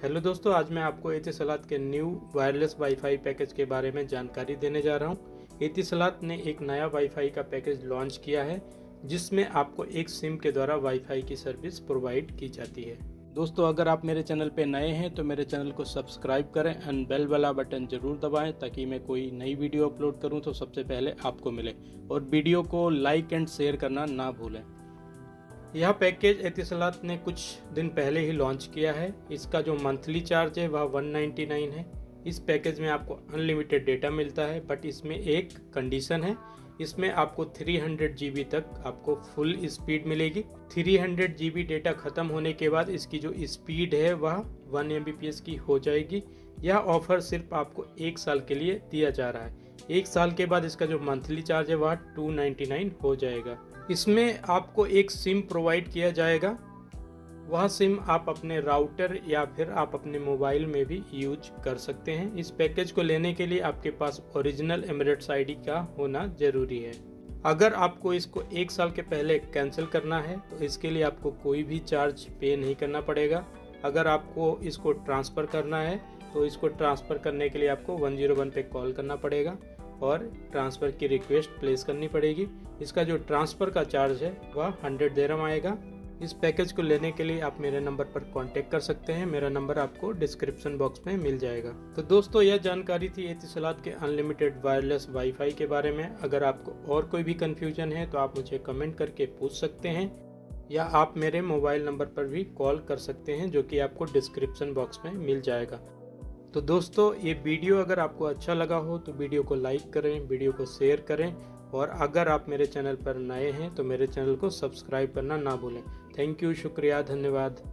Hello दोस्तों, आज मैं आपको एतिसलात के न्यू वायरलेस वाईफाई पैकेज के बारे में जानकारी देने जा रहा हूं। एतिसलात ने एक नया वाईफाई का पैकेज लॉन्च किया है जिसमें आपको एक सिम के द्वारा वाईफाई की सर्विस प्रोवाइड की जाती है। दोस्तों, अगर आप मेरे चैनल पे नए हैं तो मेरे चैनल को सब्सक्राइब करें एंड बेल वाला बटन जरूर दबाएं ताकि मैं कोई नई वीडियो अपलोड करूं तो सबसे पहले आपको मिले, और वीडियो को लाइक एंड शेयर करना ना भूलें। यह पैकेज एतिसलात ने कुछ दिन पहले ही लॉन्च किया है। इसका जो मंथली चार्ज है वह 199 है। इस पैकेज में आपको अनलिमिटेड डेटा मिलता है, बट इसमें एक कंडीशन है। इसमें आपको 300 GB तक आपको फुल स्पीड मिलेगी। 300 GB डेटा खत्म होने के बाद इसकी जो स्पीड है वह 1 Mbps की हो जाएगी। यह ऑफर सिर्फ आपको 1 साल के लिए दिया जा रहा है। 1 साल के बाद इसका जो मंथली चार्ज है वह 299 हो जाएगा। इसमें आपको एक सिम प्रोवाइड किया जाएगा। वह सिम आप अपने राउटर या फिर आप अपने मोबाइल में भी यूज कर सकते हैं। इस पैकेज को लेने के लिए आपके पास ओरिजिनल एमिरेट्स आईडी का होना जरूरी है। अगर आपको इसको 1 साल के पहले कैंसिल करना है तो इसके लिए आपको कोई भी चार्ज पे नहीं करना पड़ेगा। अगर आपको इसको ट्रांसफ़र करना है तो इसको ट्रांसफ़र करने के लिए आपको 101 पे कॉल करना पड़ेगा और ट्रांसफ़र की रिक्वेस्ट प्लेस करनी पड़ेगी। इसका जो ट्रांसफ़र का चार्ज है वह 100 दिरहम आएगा। इस पैकेज को लेने के लिए आप मेरे नंबर पर कांटेक्ट कर सकते हैं। मेरा नंबर आपको डिस्क्रिप्शन बॉक्स में मिल जाएगा। तो दोस्तों, यह जानकारी थी एतिसलात के अनलिमिटेड वायरलेस वाईफाई के बारे में। अगर आपको और कोई भी कन्फ्यूजन है तो आप मुझे कमेंट करके पूछ सकते हैं, या आप मेरे मोबाइल नंबर पर भी कॉल कर सकते हैं जो कि आपको डिस्क्रिप्शन बॉक्स में मिल जाएगा। तो दोस्तों, ये वीडियो अगर आपको अच्छा लगा हो तो वीडियो को लाइक करें, वीडियो को शेयर करें, और अगर आप मेरे चैनल पर नए हैं तो मेरे चैनल को सब्सक्राइब करना ना भूलें। थैंक यू, शुक्रिया, धन्यवाद।